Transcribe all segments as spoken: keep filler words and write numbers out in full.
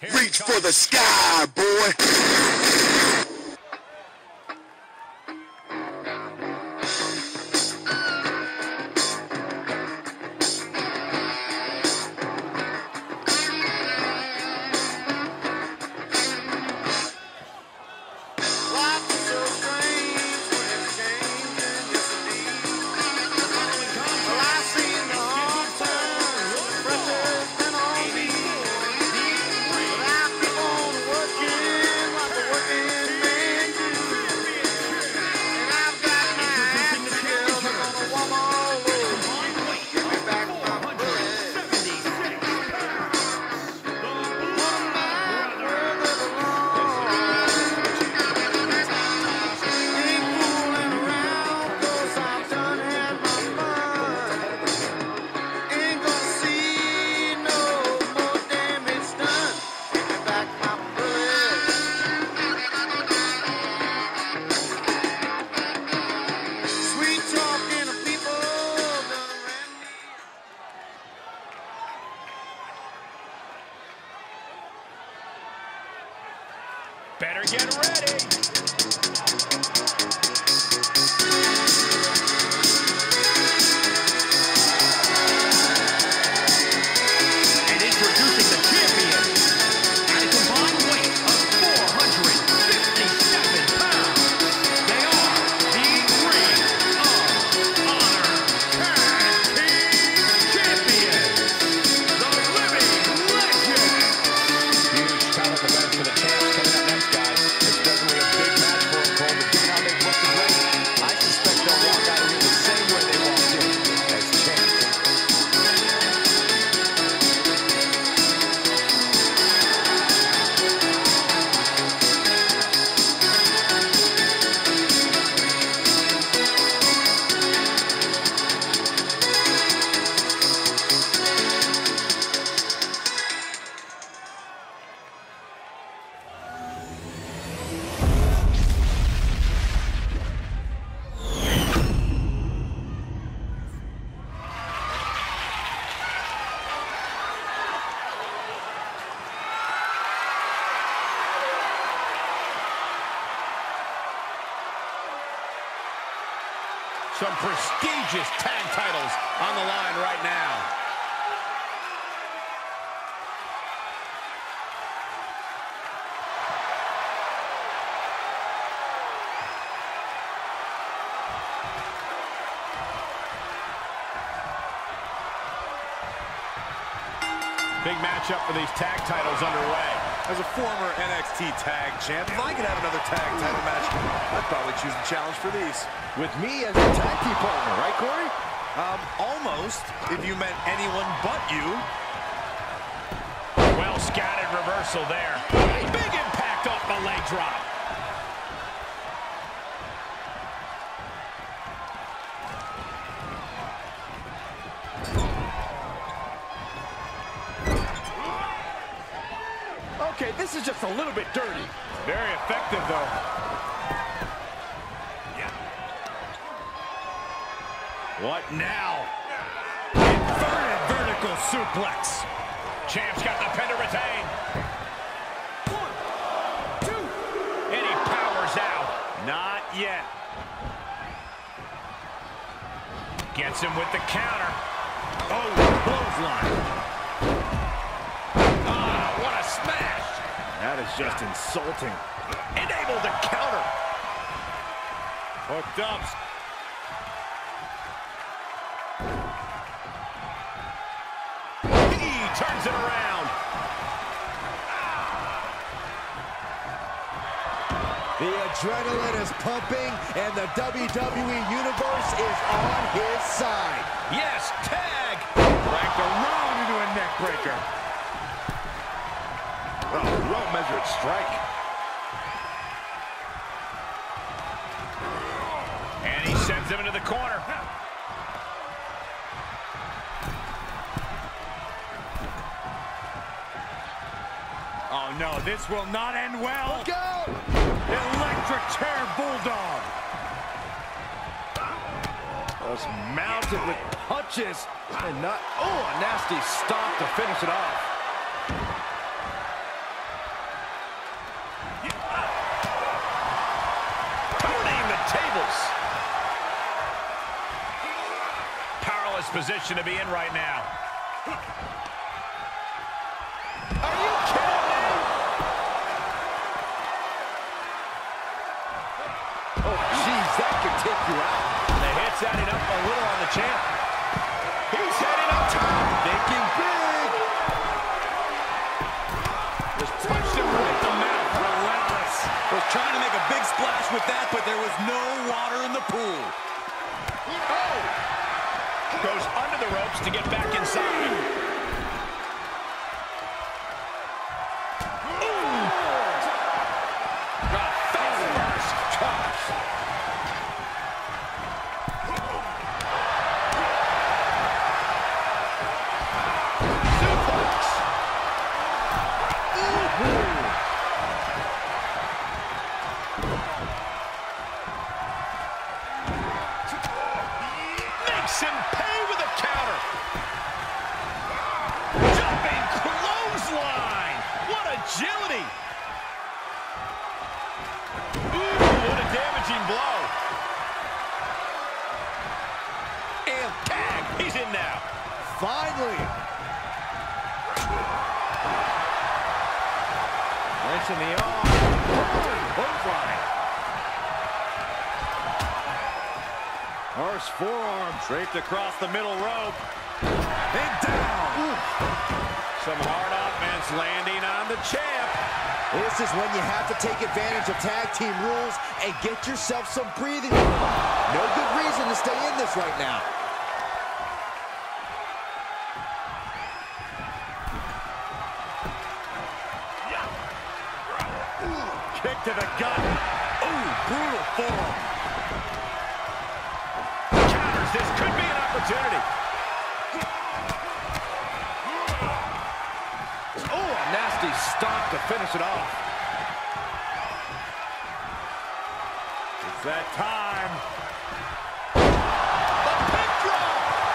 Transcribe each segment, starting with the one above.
Reach for the sky, boy. Better get ready. And introducing the champion at a combined weight of four hundred fifty-seven pounds. They are the Ring of Honor Tag Team Champions, the Living Legend. Huge title event for the champs coming up next, guys. It's definitely a big match for them, Cole, but given how they've looked of late, I suspect they'll walk out of here the same way they walked in, as champs. Some prestigious tag titles on the line right now. Big matchup for these tag titles underway. As a former N X T tag champ, if I could have another tag title match, I'd probably choose the challenge for these. With me as a tag team partner, right, Corey? Um, almost, if you meant anyone but you. Well scattered reversal there. Big impact off the leg drop. Okay, this is just a little bit dirty. Very effective, though. Yeah. What now? Inverted vertical suplex. Champ's got the pin to retain. One, two. And he powers out. Not yet. Gets him with the counter. Oh, clothesline. Ah, what a smash. That is just insulting. And able to counter. Hooked up. He turns it around. The adrenaline is pumping, and the W W E Universe is on his side. Yes, tag. Wrapped around into a neck breaker. Oh, well-measured strike. And he sends him into the corner. Oh, no, this will not end well. Look out! Electric chair bulldog. Just mounted with punches. And not, oh, a nasty stop to finish it off. Turning the tables. Powerless position to be in right now. Are you kidding me? Oh, jeez, that could take you out. The hit's adding up a little on the champ. He's heading up top. Thinking big. Just punched him right in the mouth. Relentless. Was trying to make a big splash with that, but there was no water in the pool. Oh! Goes under the ropes to get back inside. Ooh! Got face first. Gosh. Suplex. Makes him pay with a counter. Jumping clothesline. What agility. Ooh, what a damaging blow. And tag. He's in now. Finally. Wrench in the arm. Clothesline. Harsh forearm. Draped across the middle rope. And down. Some hard offense landing on the champ. This is when you have to take advantage of tag team rules and get yourself some breathing room. No good reason to stay in this right now. Kick to the gut. Ooh, brutal forearm. Counters. This could be an opportunity. Oh, a nasty stomp to finish it off. It's that time. The pin drop.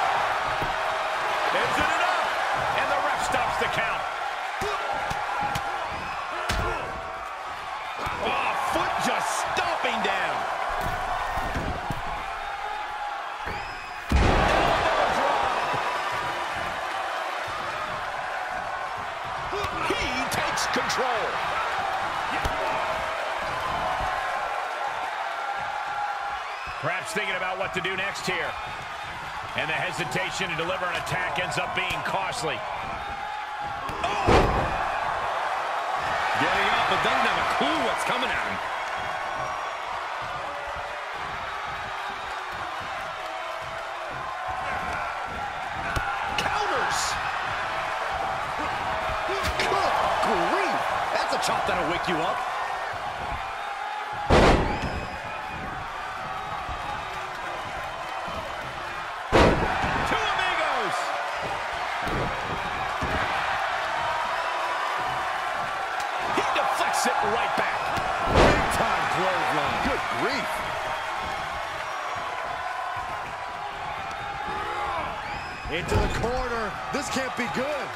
Is it enough? And the ref stops the count. Oh, foot just stomping down. Elbow drop. He takes control. Perhaps thinking about what to do next here. And the hesitation to deliver an attack ends up being costly. Getting up, but doesn't have a clue what's coming at him. Counters. Good grief. That's a chop that'll wake you up. Two amigos. He deflects it right back. Big time clothesline. Good grief. Into the corner. This can't be good.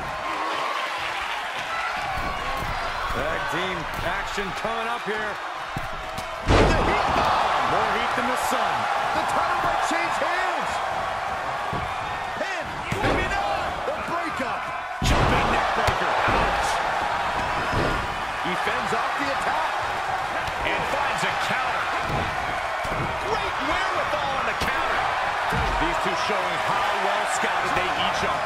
Tag team action coming up here. The heat bomb. More heat than the sun. The title might change hands. Pin. Maybe not. The breakup. Jumping neck breaker. Ouch. He fends off the attack. And finds a counter. Great wherewithal on the counter. These two showing how well scouted they each are.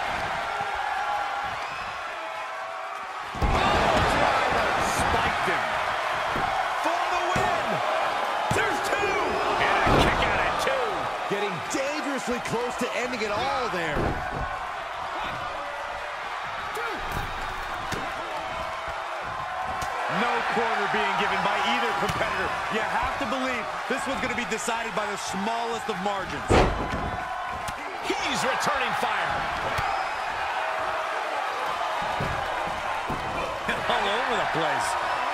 Spiked him. For the win. There's two. And a kick out at two. Getting dangerously close to ending it all there. No quarter being given by either competitor. You have to believe this one's going to be decided by the smallest of margins. He's returning fire. All over the place.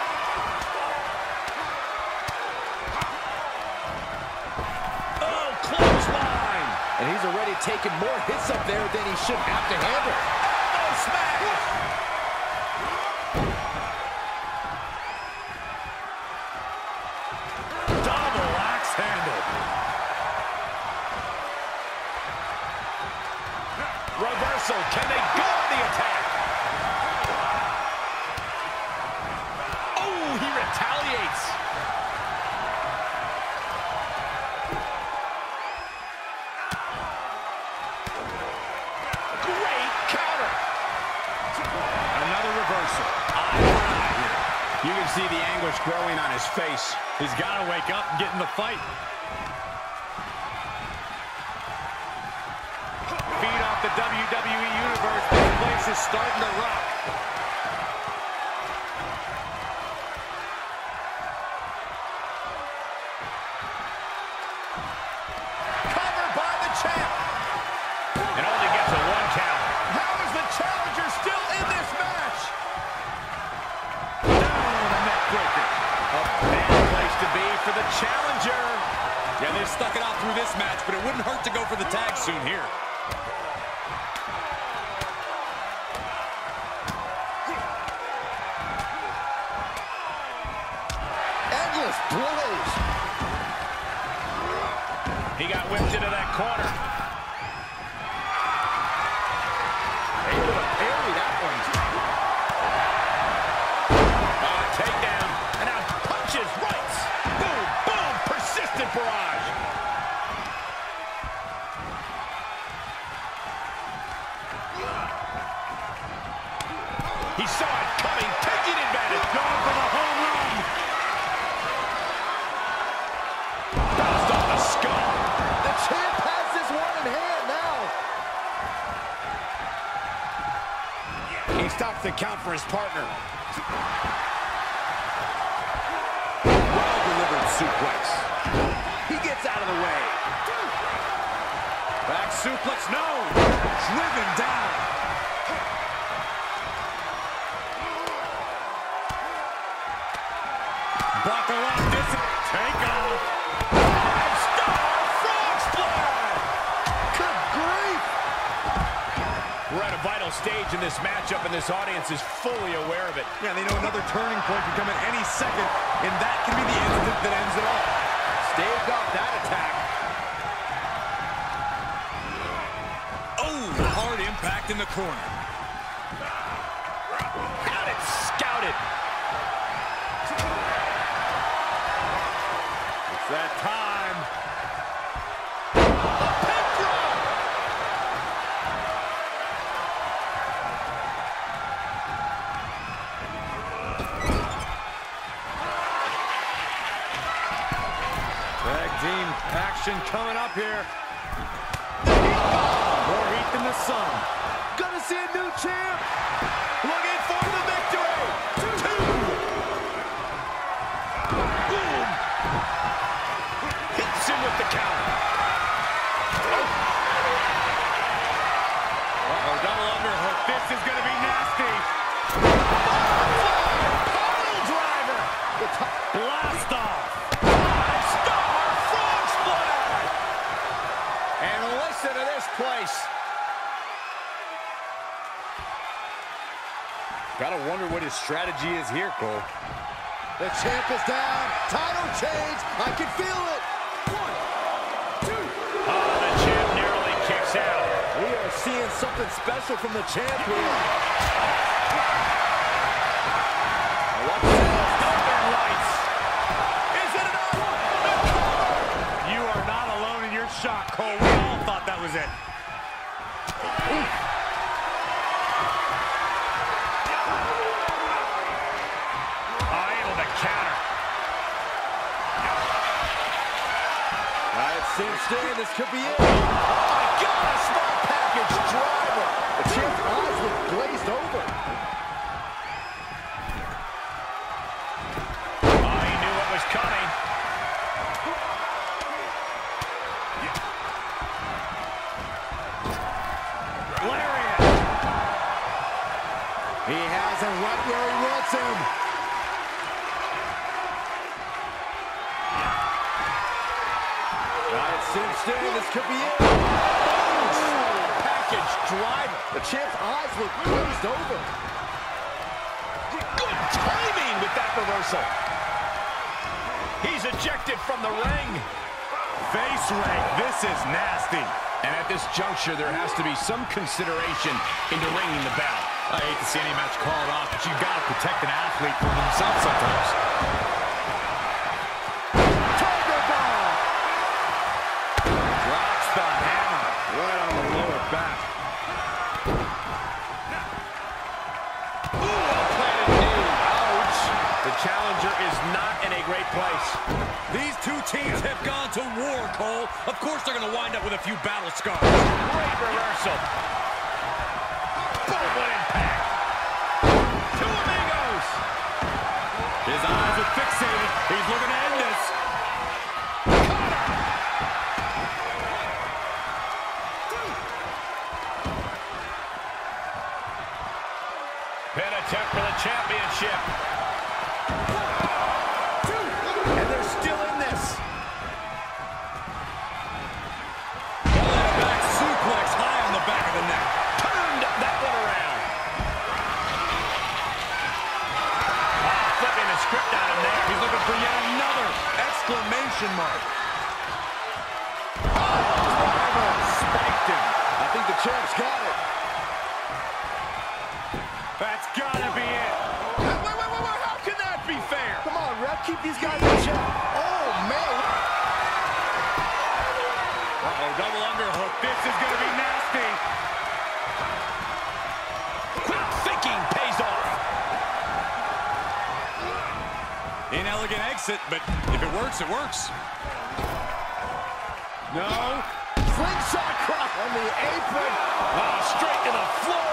Oh, clothesline. And he's already taken more hits up there than he should have to handle. Oh, smash. reversal. Can they go on the attack? Oh, he retaliates. Great counter. Another reversal. Eye for eye here. You can see the anguish growing on his face. He's got to wake up and get in the fight. Feed off the W W E Universe. This place is starting to rock. Covered by the champ. And only gets a one count. How is the challenger still in this match? Down with a neck breaker. A bad place to be for the challenger. Yeah, they've stuck it out through this match, but it wouldn't hurt to go for the tag soon here. Endless blows. He got whipped into that corner. Able to parry that one. Uh, takedown. And now punches, rights. Boom, boom, persistent barrage. He saw it coming, taking advantage. Going for the home run. Bounced off the skull. The champ has this one in hand now. He stops the count for his partner. Well-delivered suplex. He gets out of the way. Back suplex, no. Driven down. Brought the long distance. Take off. Five-star frog splash. Good grief. We're at a vital stage in this matchup, and this audience is fully aware of it. Yeah, they know another turning point can come at any second, and that can be the instant that ends it all. Staved off that attack. Oh, hard impact in the corner. Got it scouted. It's that time. A pin drop. Tag team action coming up here. More heat than the sun. Gonna see a new champ. Looking for the victory. Two. Boom. Hits him with the counter. Uh-oh, double underhook. This is gonna be nasty. Pile driver. Blast off. Five-star frog splash. And listen to this place. Gotta wonder what his strategy is here, Cole. The champ is down. Title change. I can feel it. One, two. Oh, the champ narrowly kicks out. We are seeing something special from the champ here. What's this? Northern Lights. Is it enough? You are not alone in your shock, Cole. We all thought that was it. Oh, able to counter. All right, cinched in. This could be it. Oh, my God, a small package driver. The champ's eyes look glazed over. Oh, he knew what was coming. Lariat. He has him right where he wants him. All right, cinched in. This could be it. Package driver. The champ's eyes look glazed over. Good timing with that reversal. He's ejected from the ring. Face rake. This is nasty. And at this juncture, there has to be some consideration into ringing the bell. I hate to see any match called off, but you've got to protect an athlete from himself sometimes. Tiger bomb! Drops the hammer right on the lower back. Ooh, well-planted knee. Ouch. The challenger is not in a great place. These two teams have gone to war, Cole. Of course they're going to wind up with a few battle scars. Great reversal. Boom, what impact. Two amigos. His eyes are fixated. He's looking to end this. Pin attempt for the championship. And they're still in this. Back suplex high on the back of the neck. Turned that one around. Oh, flipping the script on him there. He's looking for yet another exclamation mark. Driver spiked him. I think the champ's got it. That's gotta be it. Wait, wait, wait, wait. How can that be fair? Come on, ref, keep these guys in check. Oh, man. Uh-oh, double underhook. This is gonna be nasty. Quick thinking pays off. Inelegant exit, but if it works, it works. No. Slingshot crop on the apron. Oh, straight to the floor.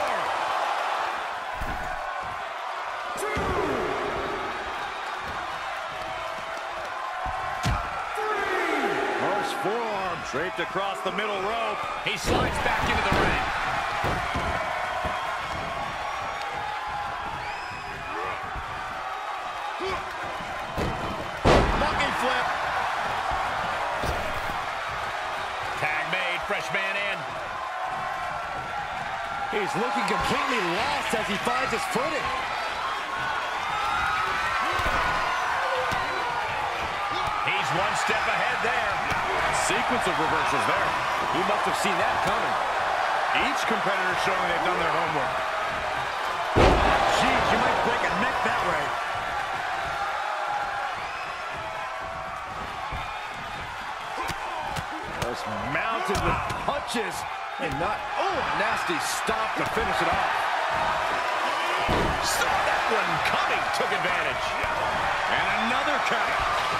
Horse forearm draped across the middle rope. He slides back into the ring. Monkey flip. Tag made, fresh man in. He's looking completely lost as he finds his footing. He's one step ahead there. Sequence of reversals there. He must have seen that coming. Each competitor showing they've done their homework. Jeez, you might break a neck that way. Just mounted with punches and not, oh, nasty stop to finish it off. Saw that one coming, took advantage. And another count.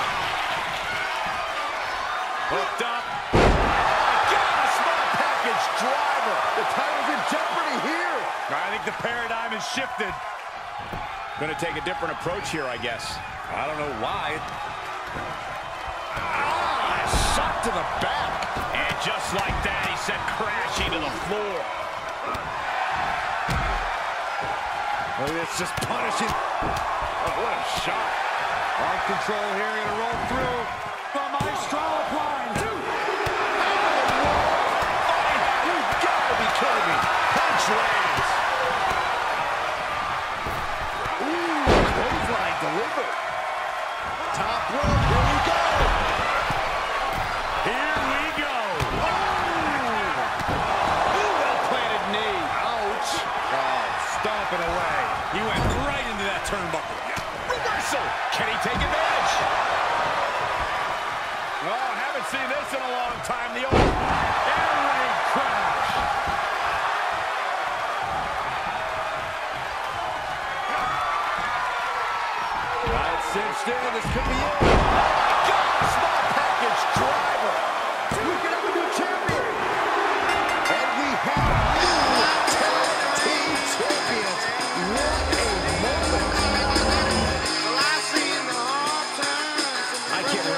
Hooked up. Again, a small package driver. The title's in jeopardy here. I think the paradigm has shifted. Gonna take a different approach here, I guess. I don't know why. Ah, shot to the back. And just like that, he sent crashing to the floor. Oh, it's just punishing. Oh, what a shot. Arm control here, gonna roll through. The Maestro applying. Two. You gotta be kidding me. Punch lands. Ooh, clothesline delivered. Top rope, here we go. Here we go. Ooh, well-planted knee. Ouch. Oh, stomping away. He went right into that turnbuckle. Reversal. Can he take advantage? Oh, haven't seen this in a long time. The old air raid crash. Got it cinched in. This could be it. God, small package driver. We can have a new champion. And we have new tag team champions. What a moment. Well, I seen the hard times. I can't